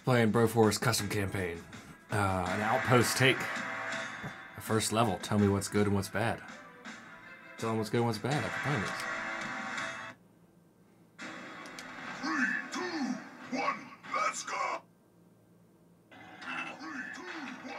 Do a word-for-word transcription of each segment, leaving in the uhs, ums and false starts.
Playing Broforce Custom Campaign. Uh, an outpost take. A first level. Tell me what's good and what's bad. Tell them what's good and what's bad after playing this. Three, two, one, let's go! Three, two, one.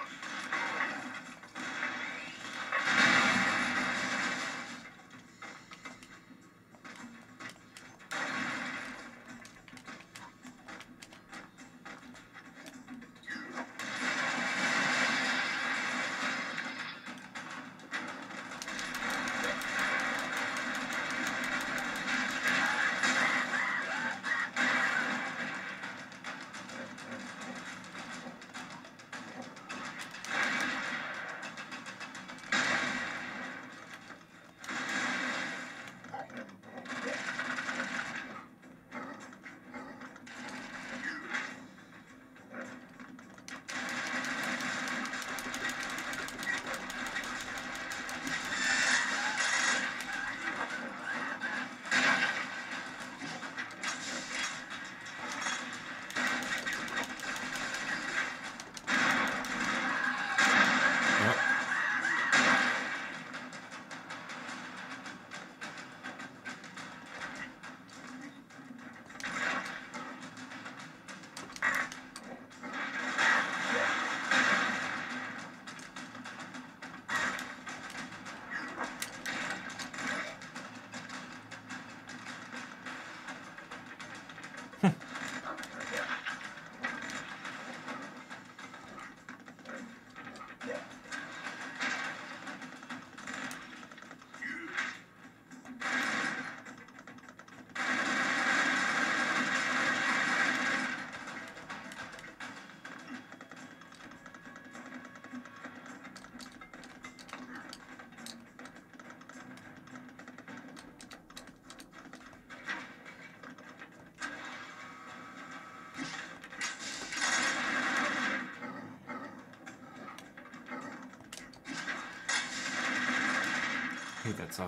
I hate that song.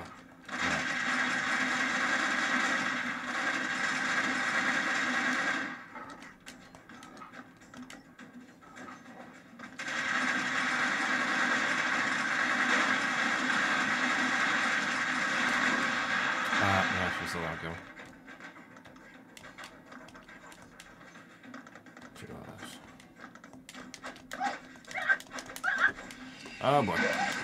Ah, yeah, she's a lot going. Oh boy.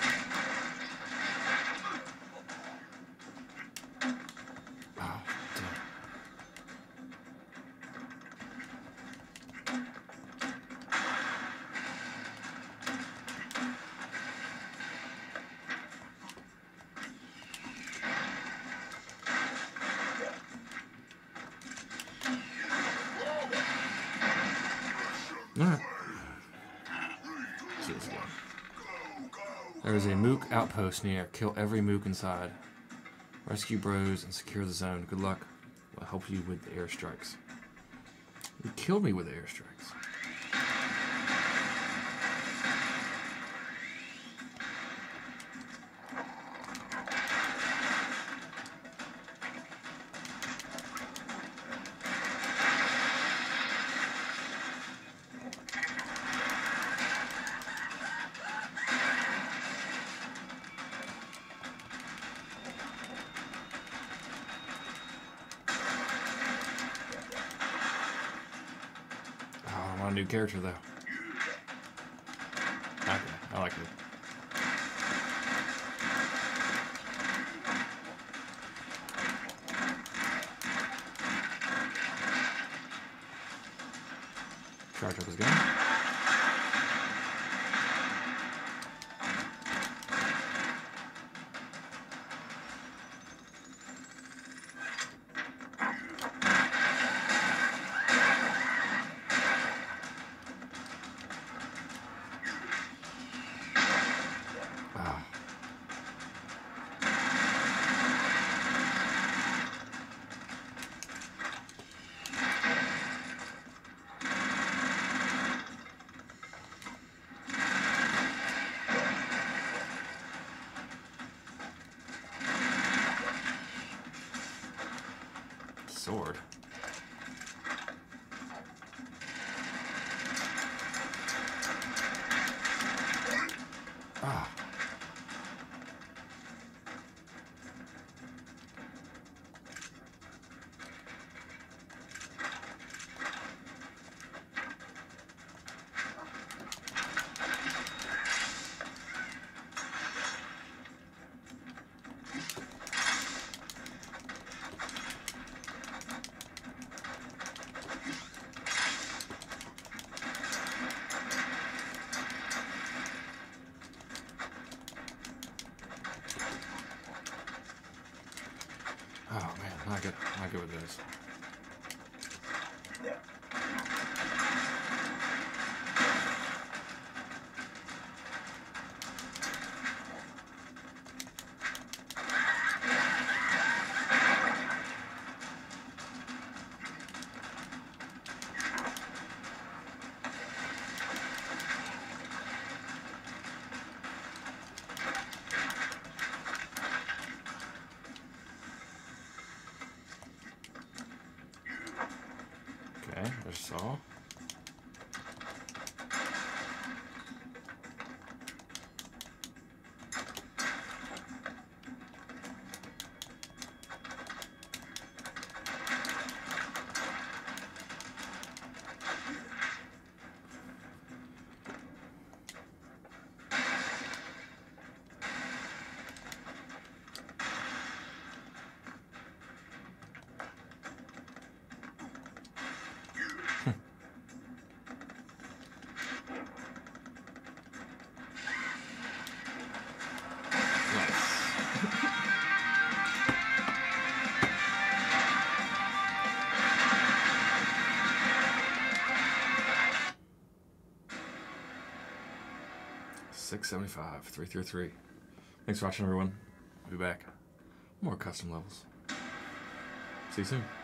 Alright. See this again. There is a mook outpost near. Kill every mook inside. Rescue bros and secure the zone. Good luck. Will help you with the airstrikes. You killed me with the airstrikes. I want a new character though. Okay, I like it. Charge up his gun. Sword. I get, I get with those. Okay, there's Saw. six seventy-five, three through three. Thanks for watching, everyone. I'll be back. More custom levels. See you soon.